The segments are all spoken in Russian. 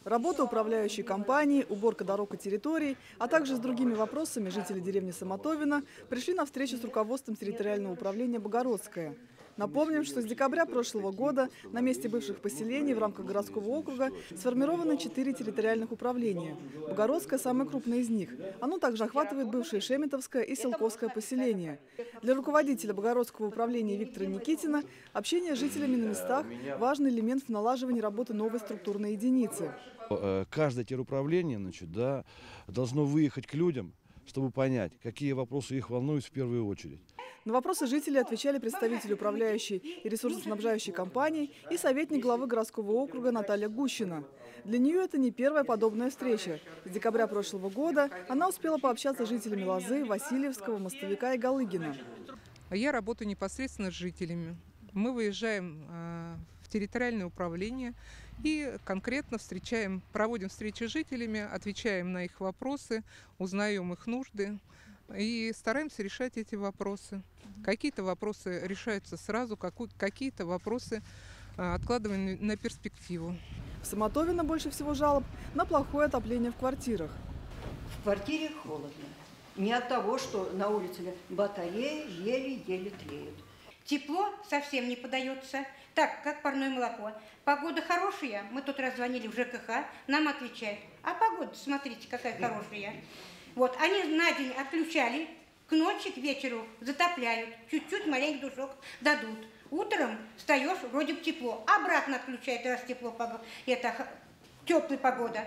Работа управляющей компании, уборка дорог и территорий, а также с другими вопросами жители деревни Самотовино пришли на встречу с руководством территориального управления «Богородское». Напомним, что с декабря прошлого года на месте бывших поселений в рамках городского округа сформированы 4 территориальных управления. Богородское – самое крупное из них. Оно также охватывает бывшее Шеметовское и Селковское поселение. Для руководителя Богородского управления Виктора Никитина общение с жителями на местах – важный элемент в налаживании работы новой структурной единицы. Каждое теруправление, должно выехать к людям, чтобы понять, какие вопросы их волнуют в первую очередь. На вопросы жителей отвечали представители управляющей и ресурсоснабжающей компании и советник главы городского округа Наталья Гущина. Для нее это не первая подобная встреча. С декабря прошлого года она успела пообщаться с жителями Лозы, Васильевского, Мостовика и Галыгина. Я работаю непосредственно с жителями. Мы выезжаем в территориальное управление и конкретно проводим встречи с жителями, отвечаем на их вопросы, узнаем их нужды и стараемся решать эти вопросы. Какие-то вопросы решаются сразу, какие-то вопросы откладываем на перспективу. В Самотовино больше всего жалоб на плохое отопление в квартирах. В квартире холодно. Не от того, что на улице батареи еле-еле тлеют. Тепло совсем не подается, так, как парное молоко. Погода хорошая, мы тут раз звонили в ЖКХ, нам отвечают, а погода, смотрите, какая хорошая. Вот, они на день отключали, к ночи, к вечеру затопляют, чуть-чуть маленький душок дадут. Утром встаешь, вроде бы тепло, обратно отключают, раз тепло, это теплая погода.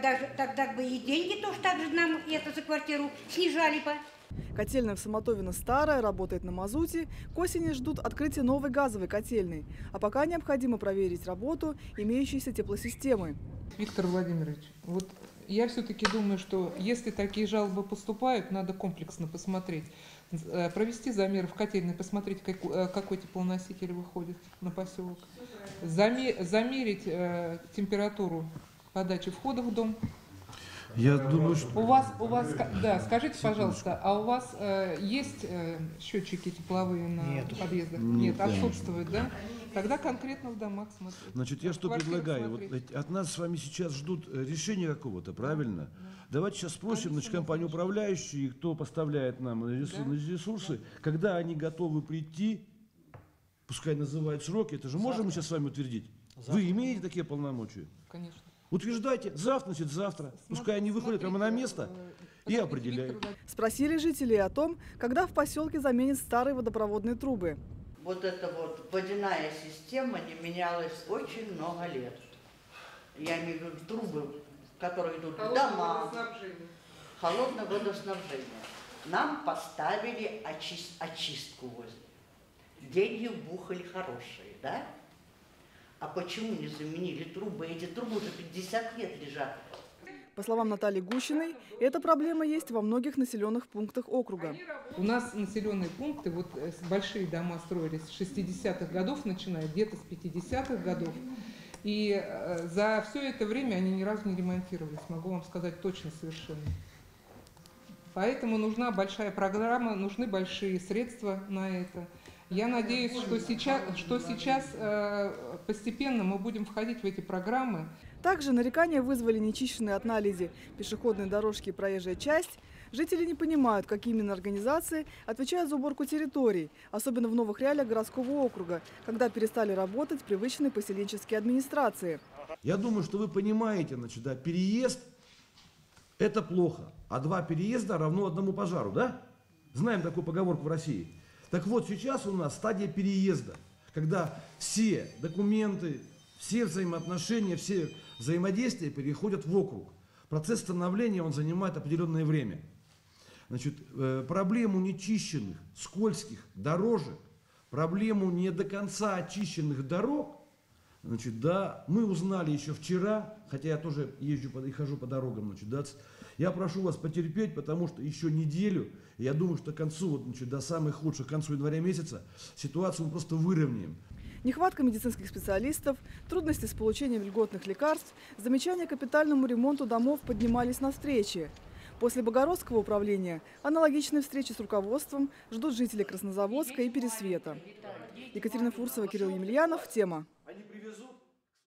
Тогда бы и деньги тоже так же нам это за квартиру снижали бы. Котельная в Самотовино старая, работает на мазуте. К осени ждут открытия новой газовой котельной. А пока необходимо проверить работу имеющейся теплосистемы. Виктор Владимирович, вот я все-таки думаю, что если такие жалобы поступают, надо комплексно посмотреть, провести замеры в котельной, посмотреть, какой теплоноситель выходит на поселок, замерить температуру подачи входа в дом. Я думаю, что... У вас, да, скажите, пожалуйста, а у вас есть счетчики тепловые на подъездах? Нет, отсутствуют, да? Тогда конкретно в домах смотреть. Я что предлагаю? Вот от нас с вами сейчас ждут решения какого-то, правильно? Давайте сейчас спросим, компанию управляющую, кто поставляет нам ресурсы, когда они готовы прийти, пускай называют сроки, это же можем мы сейчас с вами утвердить? Вы имеете такие полномочия? Конечно. Утверждайте, завтра. Пускай они выходят прямо на место и определяют. Спросили жителей о том, когда в поселке заменят старые водопроводные трубы. Вот эта вот водяная система не менялась очень много лет. Я имею в виду трубы, которые идут в дома. Холодное водоснабжение. Нам поставили очистку возле. Деньги вбухали хорошие, да? А почему не заменили трубы? Эти трубы уже 50 лет лежат. По словам Натальи Гущиной, эта проблема есть во многих населенных пунктах округа. У нас населенные пункты, большие дома строились с 60-х годов, начиная где-то с 50-х годов. И за все это время они ни разу не ремонтировались, могу вам сказать точно совершенно. Поэтому нужна большая программа, нужны большие средства на это. Я надеюсь, что сейчас постепенно мы будем входить в эти программы. Также нарекания вызвали нечищенные от наледи пешеходные дорожки и проезжая часть. Жители не понимают, какие именно организации отвечают за уборку территорий, особенно в новых реалиях городского округа, когда перестали работать привычные поселенческие администрации. Я думаю, что вы понимаете, переезд – это плохо, а 2 переезда равно 1 пожару, да? Знаем такую поговорку в России. Так вот, сейчас у нас стадия переезда, когда все документы, все взаимоотношения, все взаимодействия переходят в округ. Процесс становления он занимает определенное время. Проблему нечищенных, скользких дорожек, проблему не до конца очищенных дорог, мы узнали еще вчера, хотя я тоже езжу и хожу по дорогам. Я прошу вас потерпеть, потому что еще неделю, я думаю, что к концу, до самых худших, к концу января месяца, ситуацию мы просто выровняем. Нехватка медицинских специалистов, трудности с получением льготных лекарств, замечания к капитальному ремонту домов поднимались на встрече. После Богородского управления аналогичные встречи с руководством ждут жители Краснозаводска и Пересвета. Екатерина Фурсова, Кирилл Емельянов. Тема.